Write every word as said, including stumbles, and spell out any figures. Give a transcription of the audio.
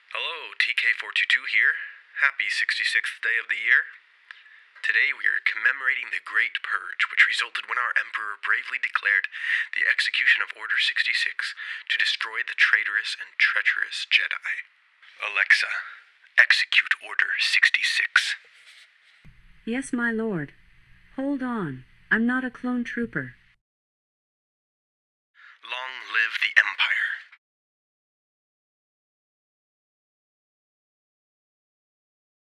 Hello, T K four two two here. Happy sixty-sixth day of the year. Today we are commemorating the Great Purge, which resulted when our Emperor bravely declared the execution of Order sixty-six to destroy the traitorous and treacherous Jedi. Alexa, execute Order sixty-six. Yes, my lord. Hold on. I'm not a clone trooper.